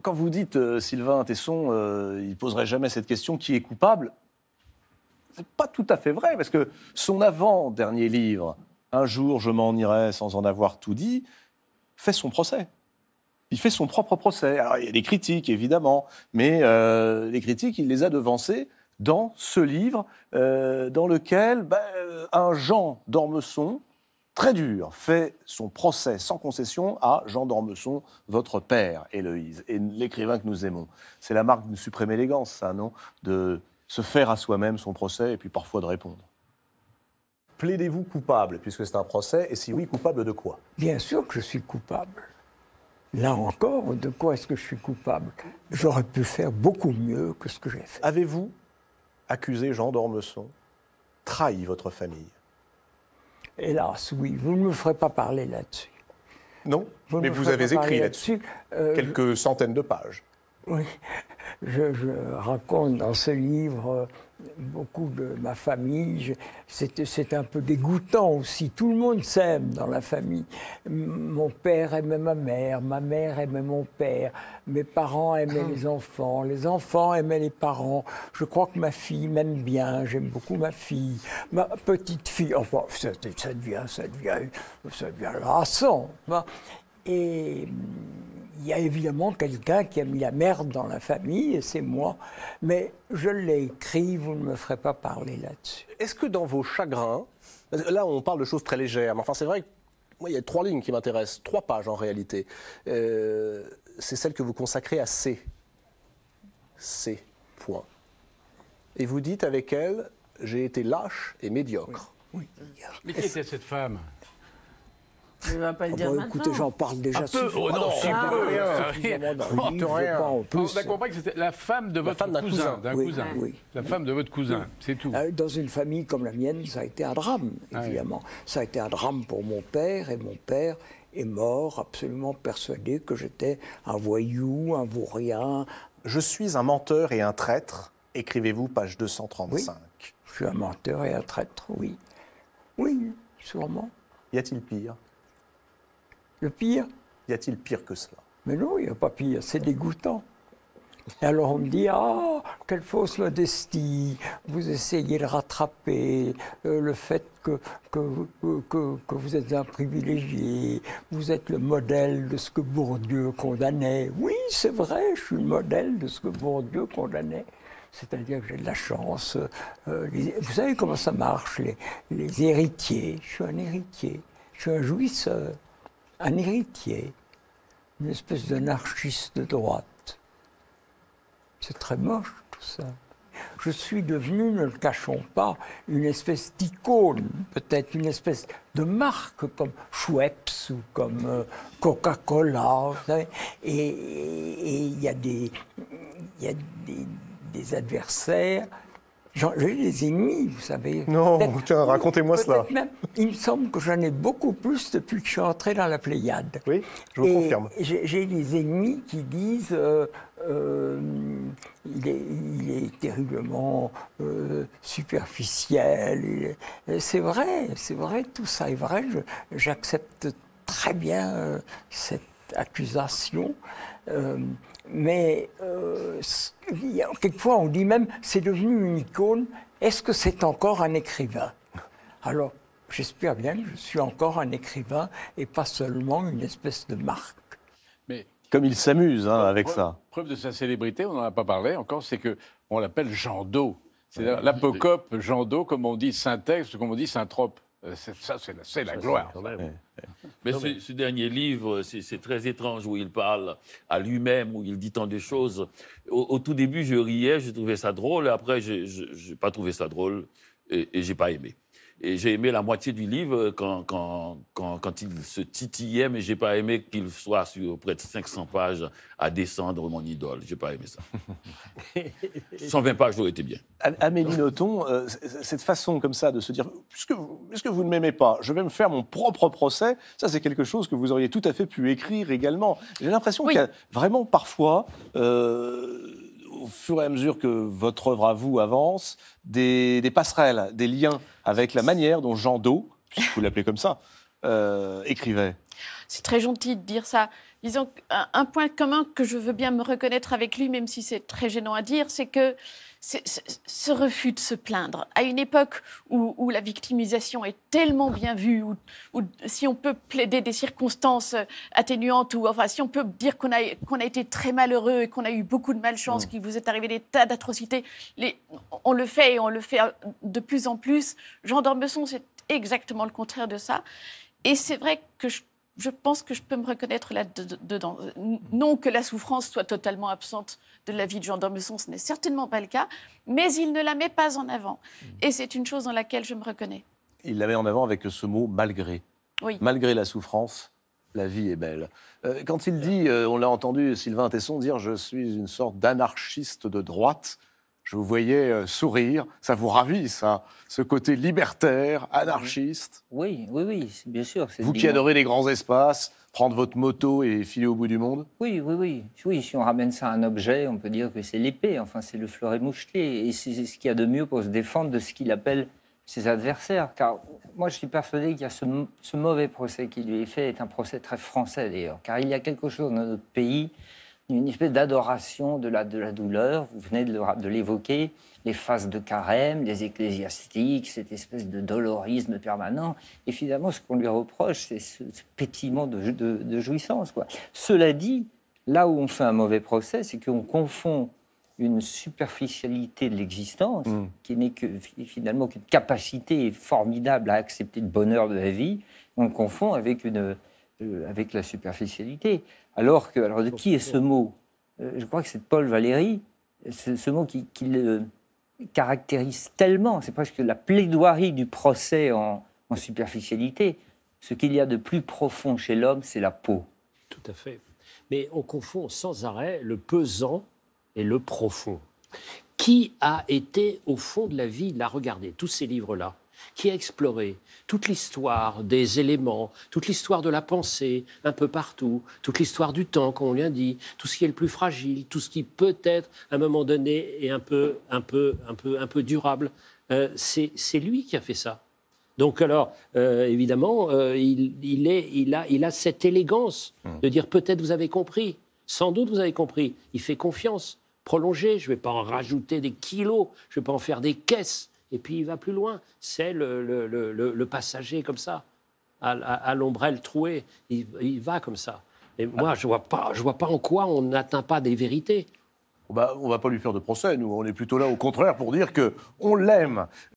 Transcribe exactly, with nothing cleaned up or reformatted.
quand vous dites euh, Sylvain Tesson, euh, il ne poserait jamais cette question, qui est coupable? C'est pas tout à fait vrai, parce que son avant-dernier livre, Un jour je m'en irai sans en avoir tout dit, fait son procès. Il fait son propre procès. Alors, il y a des critiques, évidemment, mais euh, les critiques, il les a devancées dans ce livre, euh, dans lequel ben, un Jean d'Ormesson, très dur, fait son procès sans concession à Jean d'Ormesson, votre père, Héloïse, et l'écrivain que nous aimons. C'est la marque d'une suprême élégance, ça, non? De se faire à soi-même son procès et puis parfois de répondre. Plaidez-vous coupable, puisque c'est un procès, et si oui, coupable de quoi? Bien sûr que je suis coupable. Là encore, de quoi est-ce que je suis coupable? J'aurais pu faire beaucoup mieux que ce que j'ai fait. Avez-vous accusé Jean d'Ormesson, trahi votre famille? Hélas, oui, vous ne me ferez pas parler là-dessus. Non, Vous mais vous avez écrit là-dessus, euh, quelques je... centaines de pages. Oui, je, je raconte dans ce livre beaucoup de ma famille. C'est, c'est un peu dégoûtant aussi. Tout le monde s'aime dans la famille. Mon père aimait ma mère, ma mère aimait mon père, mes parents aimaient les enfants, les enfants aimaient les parents. Je crois que ma fille m'aime bien, j'aime beaucoup ma fille. Ma petite fille, enfin, ça, ça devient, ça devient, ça devient lassant. Et il y a évidemment quelqu'un qui a mis la merde dans la famille, et c'est moi. Mais je l'ai écrit, vous ne me ferez pas parler là-dessus. Est-ce que dans vos chagrins, là on parle de choses très légères, mais enfin c'est vrai que moi, il y a trois lignes qui m'intéressent, trois pages en réalité. Euh, c'est celle que vous consacrez à C. C. Point. Et vous dites avec elle, j'ai été lâche et médiocre. Oui. oui. Mais qui était cette femme? Je ne vais pas le Oh dire bah, maintenant. écoutez, j'en parle déjà Un peu, suffisamment. oh non, si Ah, peu, rien, rien. suffisamment dans Oh, le livre, rien. pas en plus. On a compris que c'était la femme de votre femme d'un cousin. cousin. D'un Oui, cousin. oui. La femme de votre cousin, c'est tout. Euh, Dans une famille comme la mienne, ça a été un drame, Ah évidemment. Ça a été un drame pour mon père, et mon père est mort absolument persuadé que j'étais un voyou, un vaurien. Je suis un menteur et un traître, écrivez-vous, page deux cent trente-cinq. Oui. Je suis un menteur et un traître, oui. Oui, sûrement. Y a-t-il pire? Le pire? Y a-t-il pire que cela? Mais non, il n'y a pas pire, c'est dégoûtant. Et alors on me dit, ah, quelle fausse modestie, vous essayez de rattraper euh, le fait que, que, que, que vous êtes un privilégié, vous êtes le modèle de ce que Bourdieu condamnait. Oui, c'est vrai, je suis le modèle de ce que Bourdieu condamnait. C'est-à-dire que j'ai de la chance. Euh, les, vous savez comment ça marche, les, les héritiers. Je suis un héritier, je suis un jouisseur, un héritier, une espèce d'anarchiste de droite. C'est très moche, tout ça. Je suis devenu, ne le cachons pas, une espèce d'icône, peut-être une espèce de marque comme Schweppes ou comme euh, Coca-Cola, vous savez. Et il y a des, y a des, des adversaires. J'ai des ennemis, vous savez. Non, tiens, racontez-moi cela. Même, il me semble que j'en ai beaucoup plus depuis que je suis entré dans la Pléiade. Oui, je vous Et confirme. J'ai, j'ai des ennemis qui disent euh, euh, il, est, il est terriblement euh, superficiel. Il est... C'est vrai, c'est vrai, tout ça est vrai. Je, j'accepte très bien euh, cette accusation. Euh, mais euh, il y a, quelquefois on dit même c'est devenu une icône, est-ce que c'est encore un écrivain? Alors j'espère bien que je suis encore un écrivain et pas seulement une espèce de marque. Mais Comme il s'amuse hein, avec preuve, ça. Preuve de sa célébrité, on n'en a pas parlé encore, c'est qu'on l'appelle Jean d'Eau. C'est l'apocope Jean d'Eau, comme on dit Saint-Ex, comme on dit Saint-Trope. C'est, ça, c'est la, c'est la gloire. Mais ce, ce dernier livre, c'est, c'est très étrange, où il parle à lui-même, où il dit tant de choses. Au, au tout début, je riais, je trouvais ça drôle, et après, je n'ai pas trouvé ça drôle, et, et je n'ai pas aimé. Et j'ai aimé la moitié du livre quand, quand, quand, quand il se titillait, mais je n'ai pas aimé qu'il soit sur près de cinq cents pages à descendre mon idole. Je n'ai pas aimé ça. cent vingt pages, j'aurais été bien. Amélie Nothomb, euh, cette façon comme ça de se dire puisque vous, puisque vous ne m'aimez pas, je vais me faire mon propre procès, ça c'est quelque chose que vous auriez tout à fait pu écrire également. J'ai l'impression oui. qu'il y a vraiment parfois, euh, au fur et à mesure que votre œuvre à vous avance, des, des passerelles, des liens avec la manière dont Jean d'Eau, puisque vous l'appelez comme ça, euh, écrivait. C'est très gentil de dire ça. disons, un, un point commun que je veux bien me reconnaître avec lui, même si c'est très gênant à dire, c'est que c'est, c'est, ce refus de se plaindre, à une époque où, où la victimisation est tellement bien vue, où, où si on peut plaider des circonstances atténuantes, ou enfin si on peut dire qu'on a, qu'on a été très malheureux et qu'on a eu beaucoup de malchance, mmh. qu'il vous est arrivé des tas d'atrocités, les, on le fait et on le fait de plus en plus. Jean d'Ormesson, c'est exactement le contraire de ça. Et c'est vrai que je Je pense que je peux me reconnaître là-dedans. Non que la souffrance soit totalement absente de la vie de Jean d'Ormesson, ce n'est certainement pas le cas, mais il ne la met pas en avant. Et c'est une chose dans laquelle je me reconnais. Il la met en avant avec ce mot « malgré ». Oui. Malgré la souffrance, la vie est belle. Euh, quand il dit, euh, on l'a entendu Sylvain Tesson dire « je suis une sorte d'anarchiste de droite », je vous voyais euh, sourire, ça vous ravit, ça, ce côté libertaire, anarchiste. Oui, oui, oui, bien sûr. Vous qui adorez les grands espaces, prendre votre moto et filer au bout du monde. Oui, oui, oui. Oui, si on ramène ça à un objet, on peut dire que c'est l'épée, enfin c'est le fleuret moucheté. Et c'est ce qu'il y a de mieux pour se défendre de ce qu'il appelle ses adversaires. Car moi, je suis persuadé qu'il y a ce, ce mauvais procès qui lui est fait, est un procès très français d'ailleurs. Car il y a quelque chose dans notre pays, une espèce d'adoration de la, de la douleur, vous venez de, de l'évoquer, les phases de carême, les ecclésiastiques, cette espèce de dolorisme permanent. Et finalement, ce qu'on lui reproche, c'est ce, ce pétillement de, de, de jouissance, quoi. Cela dit, là où on fait un mauvais procès, c'est qu'on confond une superficialité de l'existence, mmh. qui n'est que, finalement qu'une capacité formidable à accepter le bonheur de la vie, on le confond avec une... Euh, avec la superficialité. Alors que, alors de qui est ce mot ? euh, Je crois que c'est de Paul Valéry, ce, ce mot qui, qui le caractérise tellement, c'est presque la plaidoirie du procès en, en superficialité. Ce qu'il y a de plus profond chez l'homme, c'est la peau. Tout à fait. Mais on confond sans arrêt le pesant et le profond. Qui a été au fond de la vie, l'a regardé, tous ces livres-là, qui a exploré toute l'histoire des éléments, toute l'histoire de la pensée, un peu partout, toute l'histoire du temps, comme on l'a dit, tout ce qui est le plus fragile, tout ce qui peut-être, à un moment donné, est un peu, un peu, un peu, un peu durable. Euh, c'est, c'est lui qui a fait ça. Donc alors, euh, évidemment, euh, il, il, est, il, a, il a cette élégance de dire peut-être vous avez compris, sans doute vous avez compris. Il fait confiance, prolonger, je ne vais pas en rajouter des kilos, je ne vais pas en faire des caisses. Et puis il va plus loin. C'est le, le, le, le passager comme ça, à, à, à l'ombrelle trouée. Il, il va comme ça. Et moi, je ne vois pas, je vois pas en quoi on n'atteint pas des vérités. Bah, on ne va pas lui faire de procès, nous. On est plutôt là, au contraire, pour dire qu'on l'aime.